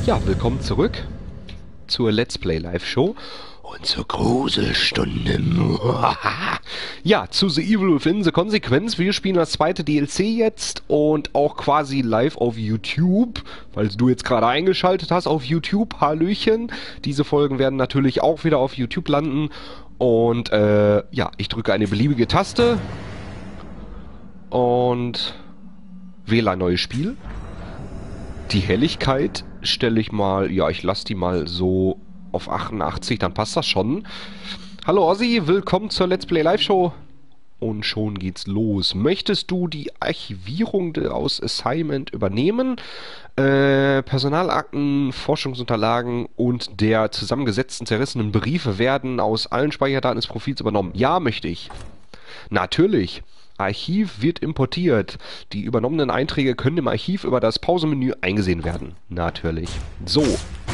Ja, willkommen zurück zur Let's Play Live Show und zur Gruselstunde. Ja, zu The Evil Within, The Consequence. Wir spielen das zweite DLC jetzt und auch quasi live auf YouTube, falls du jetzt gerade eingeschaltet hast auf YouTube. Hallöchen. Diese Folgen werden natürlich auch wieder auf YouTube landen. Und ja, ich drücke eine beliebige Taste und wähle ein neues Spiel. Die Helligkeit stelle ich mal, ja, ich lasse die mal so auf 88, dann passt das schon. Hallo Ozzy, willkommen zur Let's Play Live Show. Und schon geht's los. Möchtest du die Archivierung aus Assignment übernehmen? Personalakten, Forschungsunterlagen und der zusammengesetzten zerrissenen Briefe werden aus allen Speicherdaten des Profils übernommen. Ja, möchte ich. Natürlich. Archiv wird importiert. Die übernommenen Einträge können im Archiv über das Pausenmenü eingesehen werden. Natürlich. So.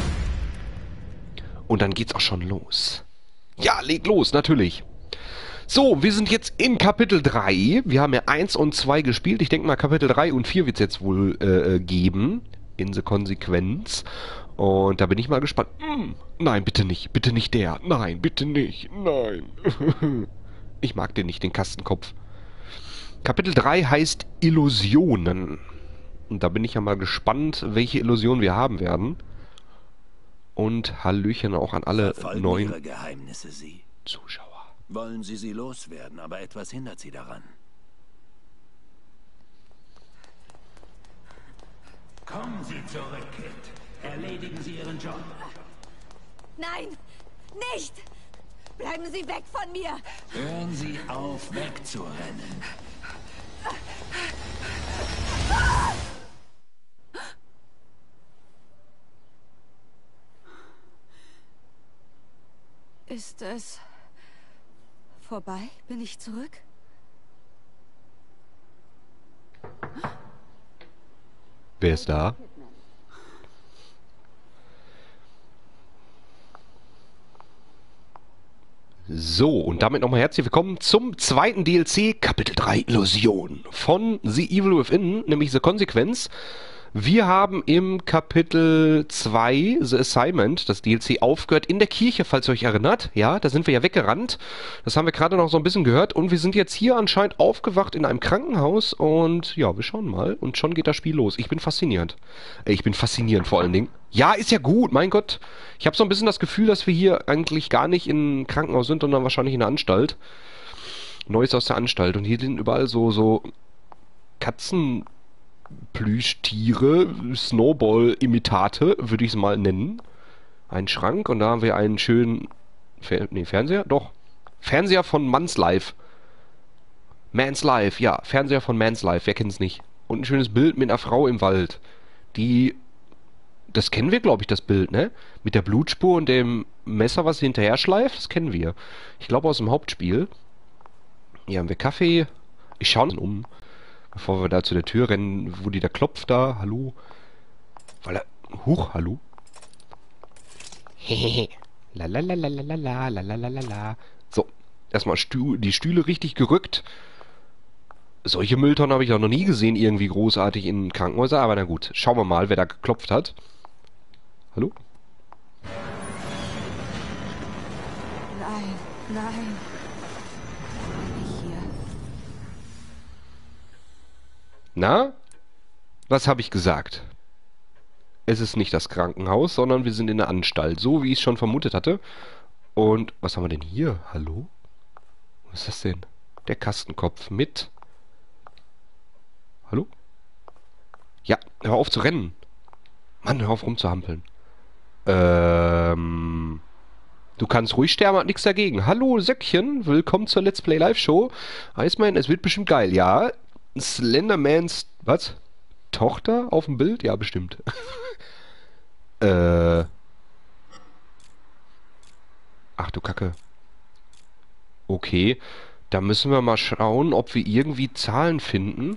Und dann geht's auch schon los. Ja, leg los, natürlich. So, wir sind jetzt in Kapitel 3. Wir haben ja 1 und 2 gespielt. Ich denke mal, Kapitel 3 und 4 wird es jetzt wohl geben. In The Consequence. Und da bin ich mal gespannt. Nein, bitte nicht. Bitte nicht der. Nein, bitte nicht. Nein. Ich mag den nicht, den Kastenkopf. Kapitel 3 heißt Illusionen. Und da bin ich ja mal gespannt, welche Illusionen wir haben werden. Und Hallöchen auch an alle neuen Ihre Geheimnisse Sie. Zuschauer. Wollen Sie loswerden, aber etwas hindert Sie daran. Kommen Sie zurück, Kid. Erledigen Sie Ihren Job. Nein, nicht! Bleiben Sie weg von mir! Hören Sie auf, wegzurennen. Ist es vorbei? Bin ich zurück? Wer ist da? So, und damit nochmal herzlich willkommen zum zweiten DLC, Kapitel 3 Illusion von The Evil Within, nämlich The Consequence. Wir haben im Kapitel 2, The Assignment, das DLC, aufgehört in der Kirche, falls ihr euch erinnert. Ja, da sind wir ja weggerannt. Das haben wir gerade noch so ein bisschen gehört. Und wir sind jetzt hier anscheinend aufgewacht in einem Krankenhaus. Und ja, wir schauen mal. Und schon geht das Spiel los. Ich bin faszinierend. Ich bin faszinierend vor allen Dingen. Ja, ist ja gut, mein Gott. Ich habe so ein bisschen das Gefühl, dass wir hier eigentlich gar nicht im Krankenhaus sind, sondern wahrscheinlich in der Anstalt. Neues aus der Anstalt. Und hier sind überall so Katzen... Plüschtiere, Snowball-Imitate, würde ich es mal nennen. Ein Schrank und da haben wir einen schönen... Fernseher? Doch. Fernseher von Man's Life. Man's Life, ja. Fernseher von Man's Life, wer kennt es nicht. Und ein schönes Bild mit einer Frau im Wald. Die... Das kennen wir, glaube ich, das Bild, ne? Mit der Blutspur und dem Messer, was hinterher schleift, das kennen wir. Ich glaube aus dem Hauptspiel. Hier haben wir Kaffee. Ich schaue uns um. Bevor wir da zu der Tür rennen, wo die da klopft da. Hallo? Weil er... Huch, hallo? Hehehe. Lalalalalalala. So, erstmal die Stühle richtig gerückt. Solche Mülltonnen habe ich auch noch nie gesehen, irgendwie großartig in Krankenhäusern. Aber na gut, schauen wir mal, wer da geklopft hat. Hallo? Nein, nein. Bin ich hier? Na? Was habe ich gesagt? Es ist nicht das Krankenhaus, sondern wir sind in der Anstalt. So, wie ich es schon vermutet hatte. Und was haben wir denn hier? Hallo? Was ist das denn? Der Kastenkopf mit... Hallo? Ja, hör auf zu rennen. Mann, hör auf rumzuhampeln. Du kannst ruhig sterben, hat nichts dagegen. Hallo, Söckchen. Willkommen zur Let's Play Live Show. Iceman, es wird bestimmt geil. Ja, Slendermans... Was? Tochter auf dem Bild? Ja, bestimmt. Ach du Kacke. Okay. Da müssen wir mal schauen, ob wir irgendwie Zahlen finden.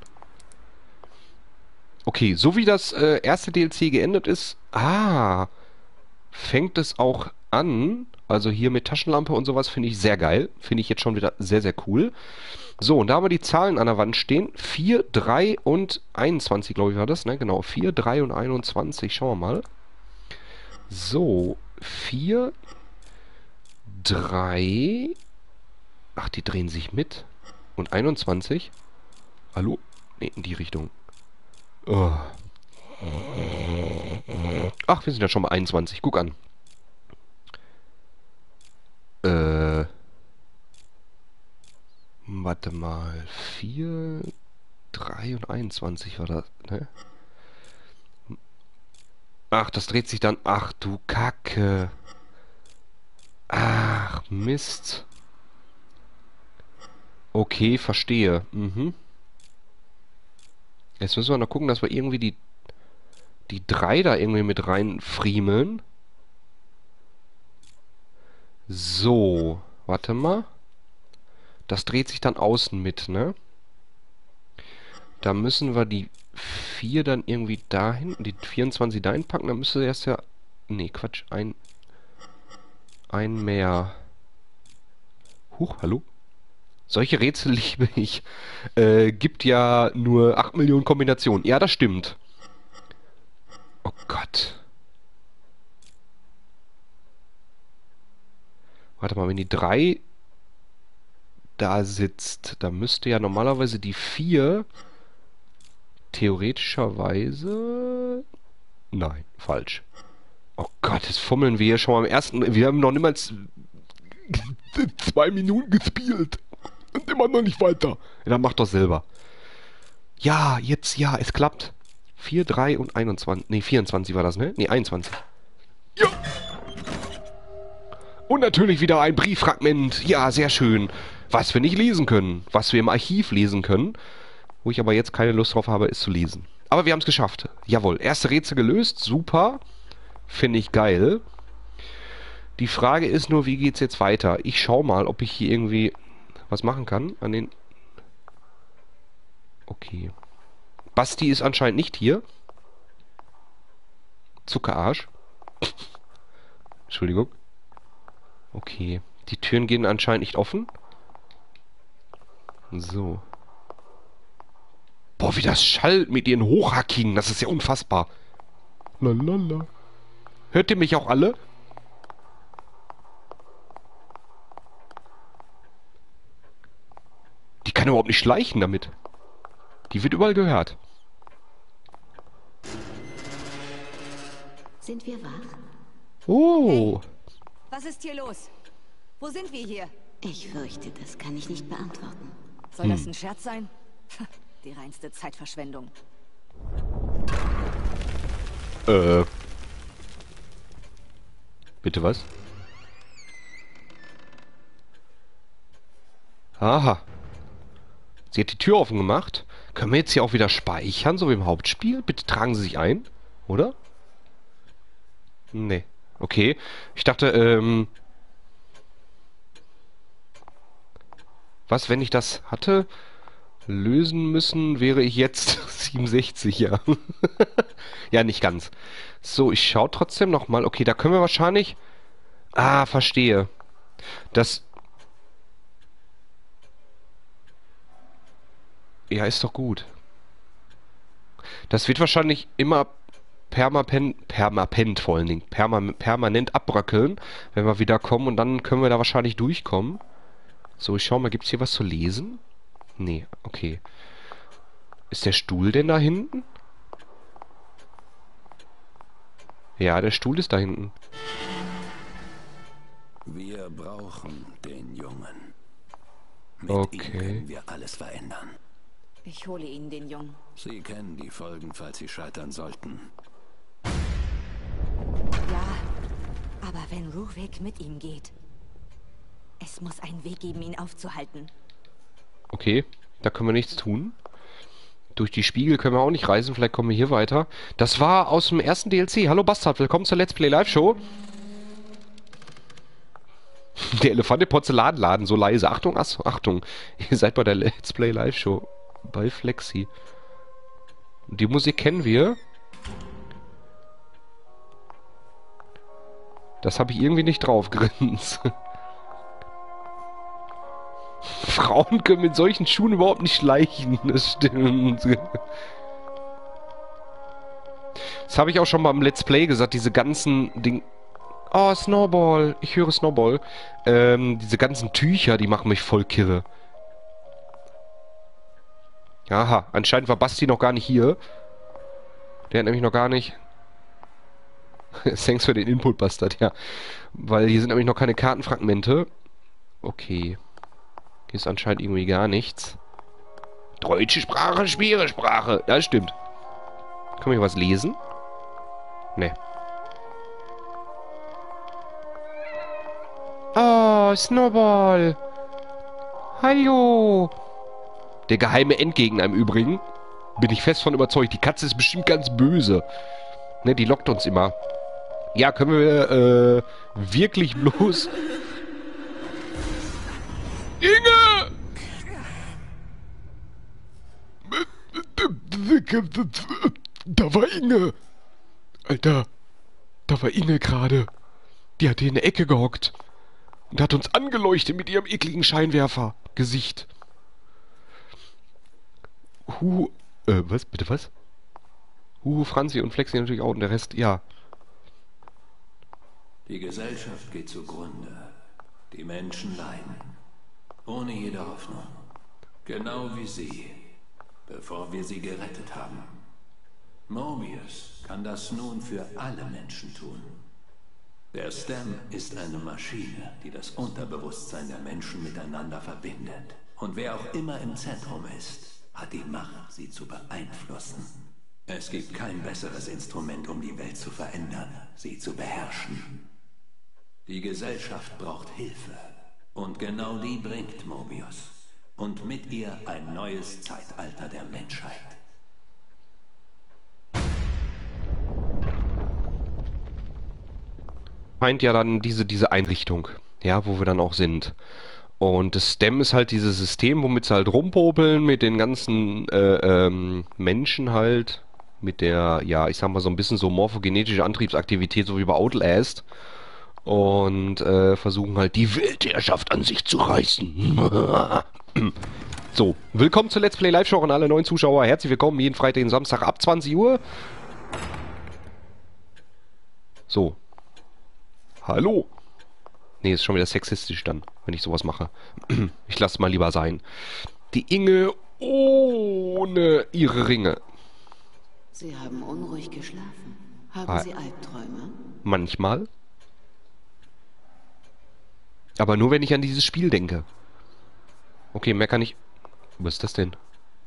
Okay, so wie das erste DLC geendet ist... fängt es auch an. Also hier mit Taschenlampe und sowas finde ich sehr geil. Finde ich jetzt schon wieder sehr, sehr cool. So, und da haben wir die Zahlen an der Wand stehen. 4, 3 und 21, glaube ich, war das, ne? Genau, 4, 3 und 21. Schauen wir mal. So, 4, 3. Ach, die drehen sich mit. Und 21. Hallo? Ne, in die Richtung. Oh. Ach, wir sind ja schon mal 21. Guck an. Warte mal. 4, 3 und 21 war das, ne? Ach, das dreht sich dann... Ach, du Kacke. Ach, Mist. Okay, verstehe. Mhm. Jetzt müssen wir noch gucken, dass wir irgendwie die 3 da irgendwie mit reinfriemeln. So, warte mal. Das dreht sich dann außen mit, ne? Da müssen wir die 4 dann irgendwie dahin, die 24 dahin packen. Dann müsste erst ja... Nee, Quatsch. Ein mehr. Huch, hallo? Solche Rätsel liebe ich. Gibt ja nur 8 Millionen Kombinationen. Ja, das stimmt. Oh Gott. Warte mal, wenn die 3 da sitzt, dann müsste ja normalerweise die 4 theoretischerweise... Nein, falsch. Oh Gott, jetzt fummeln wir hier schon mal am ersten... Wir haben noch niemals 2 Minuten gespielt. Und immer noch nicht weiter. Ja, dann mach doch selber. Ja, jetzt, ja, es klappt. 4, 3 und 21. Ne, 24 war das, ne? Ne, 21. Ja! Und natürlich wieder ein Brieffragment. Ja, sehr schön. Was wir nicht lesen können. Was wir im Archiv lesen können. Wo ich aber jetzt keine Lust drauf habe, ist zu lesen. Aber wir haben es geschafft. Jawohl, erste Rätsel gelöst. Super. Finde ich geil. Die Frage ist nur, wie geht's jetzt weiter? Ich schau mal, ob ich hier irgendwie... was machen kann an den... Okay. Basti ist anscheinend nicht hier. Zuckerarsch. Entschuldigung. Okay. Die Türen gehen anscheinend nicht offen. So. Boah, wie das schallt mit ihren Hochhackingen. Das ist ja unfassbar. Lalala. Hört ihr mich auch alle? Die kann überhaupt nicht schleichen damit. Die wird überall gehört. Sind wir wach? Oh. Hey, was ist hier los? Wo sind wir hier? Ich fürchte, das kann ich nicht beantworten. Soll das ein Scherz sein? Die reinste Zeitverschwendung. Bitte was? Aha. Sie hat die Tür offen gemacht. Können wir jetzt hier auch wieder speichern, so wie im Hauptspiel? Bitte tragen Sie sich ein, oder? Nee. Okay. Ich dachte, was, wenn ich das hatte? Lösen müssen, wäre ich jetzt 67, ja. Ja, nicht ganz. So, ich schaue trotzdem nochmal. Okay, da können wir wahrscheinlich... Ah, verstehe. Das... Ja, ist doch gut. Das wird wahrscheinlich immer permanent vor allen Dingen, permanent abbröckeln, wenn wir wieder kommen und dann können wir da wahrscheinlich durchkommen. So, ich schau mal, gibt's hier was zu lesen? Nee, okay. Ist der Stuhl denn da hinten? Ja, der Stuhl ist da hinten. Wir brauchen den Jungen. Mit Okay. ihm können wir alles verändern. Ich hole Ihnen den Jungen. Sie kennen die Folgen, falls Sie scheitern sollten. Ja, aber wenn Ruvik mit ihm geht, es muss einen Weg geben, ihn aufzuhalten. Okay, da können wir nichts tun. Durch die Spiegel können wir auch nicht reisen, vielleicht kommen wir hier weiter. Das war aus dem ersten DLC. Hallo Bastard, willkommen zur Let's Play Live Show. Der Elefant im Porzellanladen, so leise. Achtung, Achtung. Ihr seid bei der Let's Play Live Show. Bei Flexi. Die Musik kennen wir. Das habe ich irgendwie nicht drauf, Grins. Frauen können mit solchen Schuhen überhaupt nicht schleichen. Das stimmt. Das habe ich auch schon mal im Let's Play gesagt, diese ganzen Ding... Oh, Snowball. Ich höre Snowball. Diese ganzen Tücher, die machen mich voll kirre. Aha, anscheinend war Basti noch gar nicht hier. Der hat nämlich noch gar nicht... Thanks für den Input, Bastard, ja. Weil hier sind nämlich noch keine Kartenfragmente. Okay. Hier ist anscheinend irgendwie gar nichts. Deutsche Sprache, schwere Sprache. Ja, das stimmt. Kann man hier was lesen? Nee. Oh, Snowball. Hallo. Der geheime Endgegner im Übrigen. Bin ich fest von überzeugt. Die Katze ist bestimmt ganz böse. Ne, die lockt uns immer. Ja, können wir, wirklich bloß... Inge! Da war Inge. Alter, da war Inge gerade. Die hat hier in der Ecke gehockt. Und hat uns angeleuchtet mit ihrem ekligen Scheinwerfer-Gesicht. Was? Bitte was? Franzi und Flexi natürlich auch und der Rest, ja. Die Gesellschaft geht zugrunde. Die Menschen leiden. Ohne jede Hoffnung. Genau wie sie, bevor wir sie gerettet haben. Mobius kann das nun für alle Menschen tun. Der Stem ist eine Maschine, die das Unterbewusstsein der Menschen miteinander verbindet. Und wer auch immer im Zentrum ist, hat die Macht, sie zu beeinflussen. Es gibt kein besseres Instrument, um die Welt zu verändern, sie zu beherrschen. Die Gesellschaft braucht Hilfe. Und genau die bringt Mobius. Und mit ihr ein neues Zeitalter der Menschheit. Meint ja dann diese Einrichtung, ja, wo wir dann auch sind. Und das STEM ist halt dieses System, womit sie halt rumpopeln mit den ganzen Menschen halt, mit der, ja, ich sag mal so ein bisschen so morphogenetische Antriebsaktivität, so wie bei Outlast. Und versuchen halt die Weltherrschaft an sich zu reißen. So, willkommen zur Let's Play Live Show an alle neuen Zuschauer. Herzlich willkommen jeden Freitag und Samstag ab 20 Uhr. So. Hallo. Nee, ist schon wieder sexistisch dann, wenn ich sowas mache. Ich lasse mal lieber sein. Die Inge ohne ihre Ringe. Sie haben unruhig geschlafen. Haben Sie Albträume? Manchmal. Aber nur, wenn ich an dieses Spiel denke. Okay, mehr kann ich... Was ist das denn?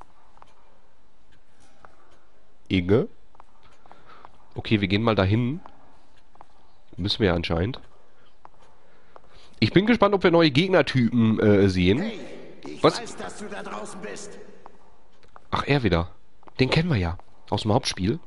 Inge? Okay, wir gehen mal dahin. Müssen wir ja anscheinend. Ich bin gespannt, ob wir neue Gegnertypen sehen. Hey, ich Was? weiß, dass du da draußen bist. Ach, er wieder. Den kennen wir ja. Aus dem Hauptspiel.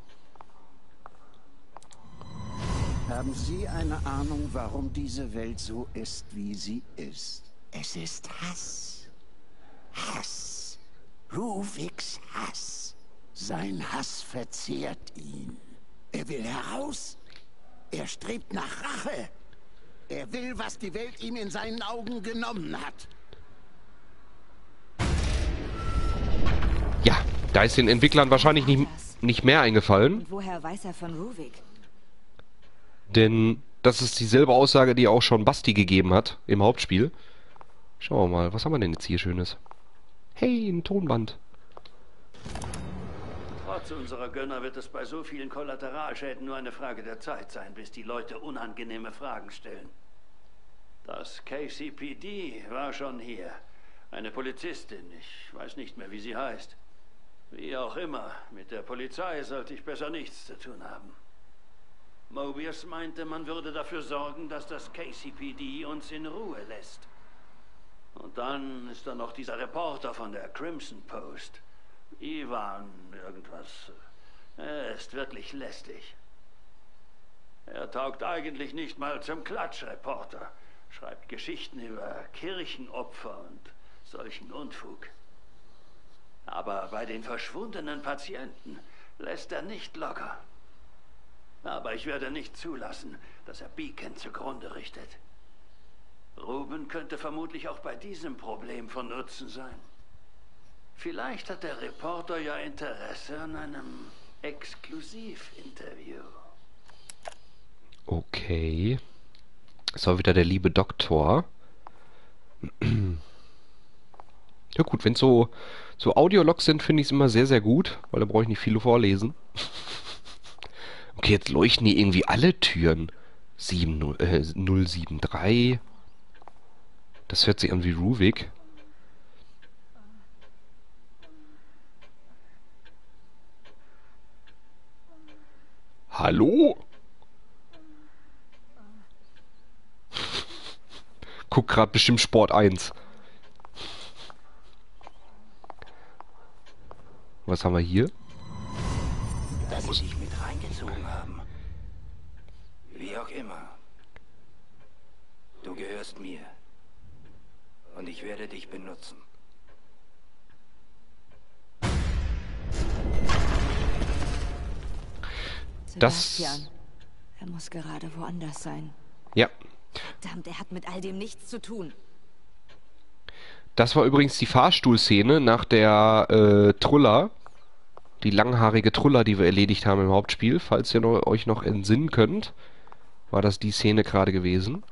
Haben Sie eine Ahnung, warum diese Welt so ist, wie sie ist? Es ist Hass. Hass. Ruviks Hass. Sein Hass verzehrt ihn. Er will heraus. Er strebt nach Rache. Er will, was die Welt ihm in seinen Augen genommen hat. Ja, da ist den Entwicklern wahrscheinlich nicht mehr eingefallen. Und woher weiß er von Ruvik? Denn das ist dieselbe Aussage, die auch schon Basti gegeben hat im Hauptspiel. Schauen wir mal, was haben wir denn jetzt hier Schönes? Hey, ein Tonband. Trotz unserer Gönner wird es bei so vielen Kollateralschäden nur eine Frage der Zeit sein, bis die Leute unangenehme Fragen stellen. Das KCPD war schon hier. Eine Polizistin, ich weiß nicht mehr, wie sie heißt. Wie auch immer, mit der Polizei sollte ich besser nichts zu tun haben. Mobius meinte, man würde dafür sorgen, dass das KCPD uns in Ruhe lässt. Und dann ist da noch dieser Reporter von der Crimson Post. Ivan, irgendwas. Er ist wirklich lästig. Er taugt eigentlich nicht mal zum Klatschreporter. Schreibt Geschichten über Kirchenopfer und solchen Unfug. Aber bei den verschwundenen Patienten lässt er nicht locker. Aber ich werde nicht zulassen, dass er Beacon zugrunde richtet. Ruben könnte vermutlich auch bei diesem Problem von Nutzen sein. Vielleicht hat der Reporter ja Interesse an einem Exklusivinterview. Okay. Das war wieder der liebe Doktor. Ja gut, wenn es so Audiologs sind, finde ich es immer sehr, sehr gut, weil da brauche ich nicht viele vorlesen. Okay, jetzt leuchten hier irgendwie alle Türen. 073. Das hört sich an wie Ruvik. Hallo? Guck gerade bestimmt Sport 1. Was haben wir hier? Dass sie dich mit reingezogen haben. Wie auch immer. Du gehörst mir. Und ich werde dich benutzen. Sebastian. Er muss gerade woanders sein. Ja. Verdammt, er hat mit all dem nichts zu tun. Das war übrigens die Fahrstuhlszene nach der Trulla. Die langhaarige Trulla, die wir erledigt haben im Hauptspiel. Falls ihr euch noch entsinnen könnt, war das die Szene gerade gewesen.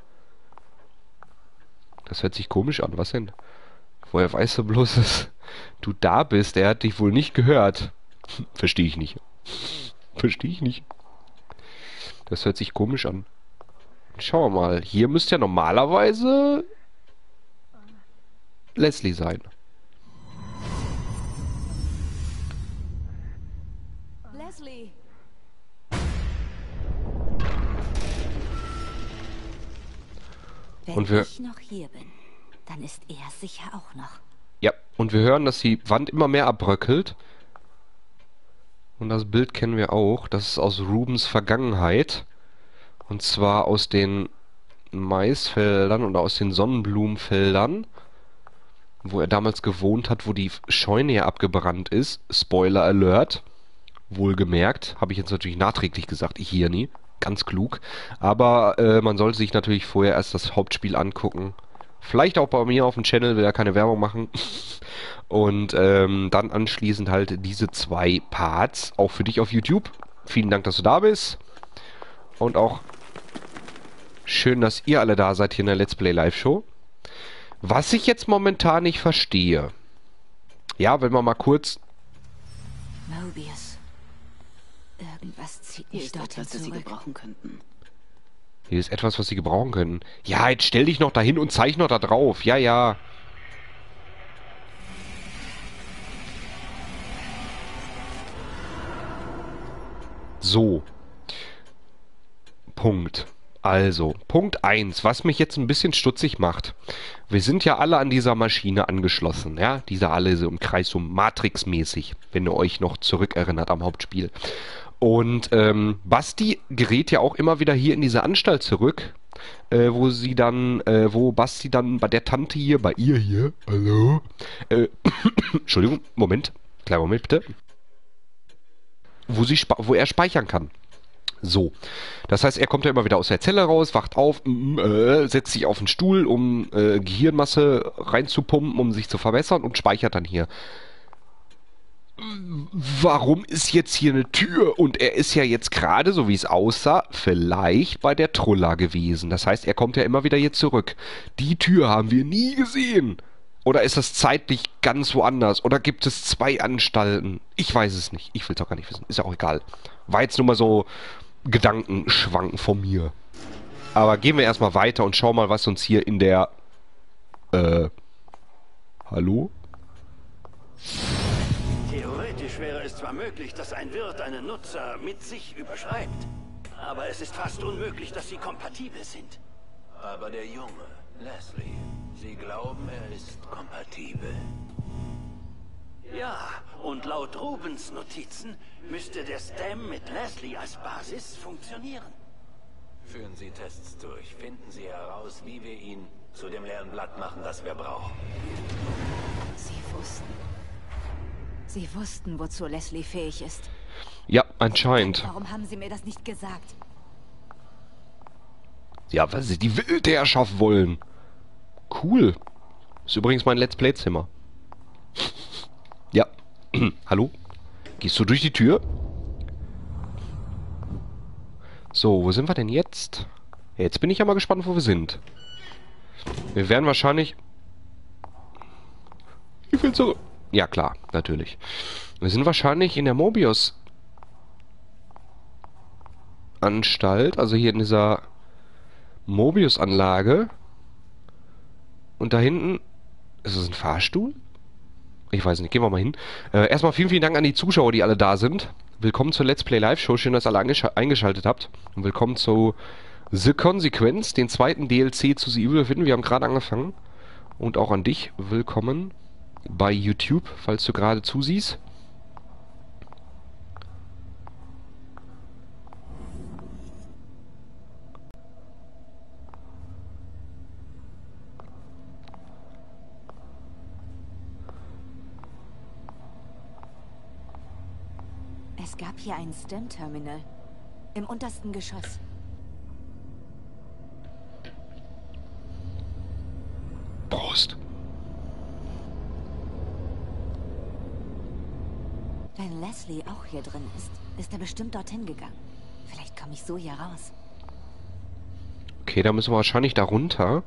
Das hört sich komisch an. Was denn? Woher weißt du bloß, dass du da bist? Er hat dich wohl nicht gehört. Verstehe ich nicht. Verstehe ich nicht. Das hört sich komisch an. Schauen wir mal. Hier müsste ja normalerweise Leslie sein. Leslie! Und Wenn ich noch hier bin, dann ist er sicher auch noch. Ja, und wir hören, dass die Wand immer mehr abbröckelt. Und das Bild kennen wir auch. Das ist aus Rubens Vergangenheit. Und zwar aus den Maisfeldern oder aus den Sonnenblumenfeldern, wo er damals gewohnt hat, wo die Scheune ja abgebrannt ist. Spoiler Alert. Wohlgemerkt. Habe ich jetzt natürlich nachträglich gesagt. Ich hier nie. Ganz klug. Aber man sollte sich natürlich vorher erst das Hauptspiel angucken. Vielleicht auch bei mir auf dem Channel, will ja keine Werbung machen. Und dann anschließend halt diese 2 Parts. Auch für dich auf YouTube. Vielen Dank, dass du da bist. Und auch schön, dass ihr alle da seid hier in der Let's Play Live Show. Was ich jetzt momentan nicht verstehe. Ja, wenn wir mal kurz... Mobius. Irgendwas zieht Hier mich ist dorthin etwas, das Sie zurück. gebrauchen könnten. Hier ist etwas, was sie gebrauchen können. Ja, jetzt stell dich noch dahin und zeig noch da drauf. Ja, ja. So. Punkt. Also, Punkt 1, was mich jetzt ein bisschen stutzig macht. Wir sind ja alle an dieser Maschine angeschlossen, ja? Diese alle so im Kreis, so Matrix-mäßig, wenn ihr euch noch zurückerinnert am Hauptspiel. Und Basti gerät ja auch immer wieder hier in diese Anstalt zurück, wo Basti dann bei der Tante hier, bei ihr hier, hallo? Entschuldigung, Moment, kleinen Moment bitte. Wo er speichern kann. So, das heißt, er kommt ja immer wieder aus der Zelle raus, wacht auf, setzt sich auf den Stuhl, um Gehirnmasse reinzupumpen, um sich zu verbessern und speichert dann hier. Warum ist jetzt hier eine Tür? Und er ist ja jetzt gerade, so wie es aussah, vielleicht bei der Trulla gewesen. Das heißt, er kommt ja immer wieder hier zurück. Die Tür haben wir nie gesehen. Oder ist das zeitlich ganz woanders? Oder gibt es 2 Anstalten? Ich weiß es nicht. Ich will es auch gar nicht wissen. Ist ja auch egal. War jetzt nur mal so Gedankenschwanken von mir. Aber gehen wir erstmal weiter und schauen mal, was uns hier in der... Hallo? Theoretisch wäre es zwar möglich, dass ein Wirt einen Nutzer mit sich überschreibt, aber es ist fast unmöglich, dass sie kompatibel sind. Aber der Junge, Leslie, Sie glauben, er ist kompatibel. Ja, und laut Rubens Notizen müsste der Stem mit Leslie als Basis funktionieren. Führen Sie Tests durch. Finden Sie heraus, wie wir ihn zu dem leeren Blatt machen, das wir brauchen. Sie wussten, wozu Leslie fähig ist. Ja, anscheinend. Warum haben Sie mir das nicht gesagt? Ja, weil sie die Wildherrschaft wollen. Cool. Ist übrigens mein Let's Play-Zimmer. Ja. Hallo? Gehst du durch die Tür? So, wo sind wir denn jetzt? Ja, jetzt bin ich ja mal gespannt, wo wir sind. Wir werden wahrscheinlich... Ich will so... Ja, klar, natürlich. Wir sind wahrscheinlich in der Mobius-Anstalt, also hier in dieser Mobius-Anlage. Und da hinten... Ist das ein Fahrstuhl? Ich weiß nicht, gehen wir mal hin. Erstmal vielen, vielen Dank an die Zuschauer, die alle da sind. Willkommen zur Let's Play Live Show. Schön, dass ihr alle eingeschaltet habt. Und willkommen zu The Consequence, den zweiten DLC zu The Evil Within. Wir haben gerade angefangen. Und auch an dich willkommen bei YouTube, falls du gerade zusiehst. Es gab hier ein STEM-Terminal. Im untersten Geschoss. Prost. Wenn Leslie auch hier drin ist er bestimmt dorthin gegangen. Vielleicht komme ich so hier raus. Okay, da müssen wir wahrscheinlich da runter.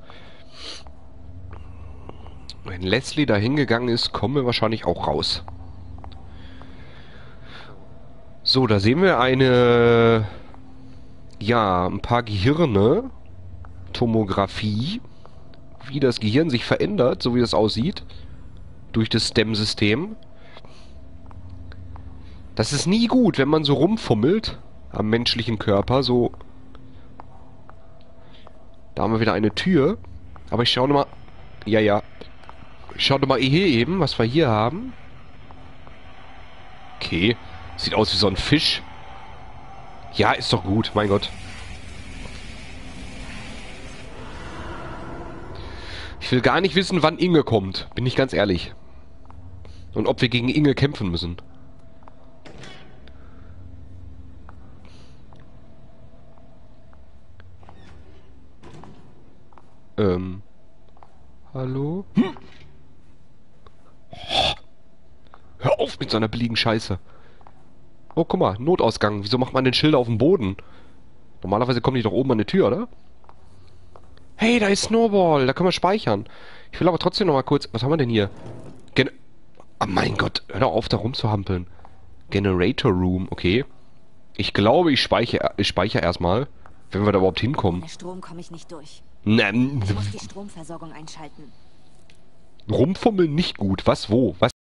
Wenn Leslie da hingegangen ist, kommen wir wahrscheinlich auch raus. So, da sehen wir eine... Ja, ein paar Gehirne. Tomographie. Wie das Gehirn sich verändert, so wie das aussieht. Durch das STEM-System. Das ist nie gut, wenn man so rumfummelt am menschlichen Körper, so... Da haben wir wieder eine Tür. Aber ich schaue nochmal... Ja. Ich schaue nochmal hier eben, was wir hier haben. Okay. Sieht aus wie so ein Fisch. Ja, ist doch gut, mein Gott. Ich will gar nicht wissen, wann Inge kommt. Bin ich ganz ehrlich. Und ob wir gegen Inge kämpfen müssen. Hallo? Oh, hör auf mit so einer billigen Scheiße. Oh, guck mal, Notausgang. Wieso macht man den Schilder auf dem Boden? Normalerweise kommen die doch oben an die Tür, oder? Hey, da ist Snowball. Da können wir speichern. Ich will aber trotzdem noch mal kurz... Was haben wir denn hier? Oh mein Gott, hör doch auf, da rumzuhampeln. Generator Room, okay. Ich glaube, ich speichere erstmal, wenn wir da überhaupt hinkommen. Ohne Strom komme ich nicht durch. Ich muss die Stromversorgung einschalten. Rumfummeln nicht gut. Was, wo? Was?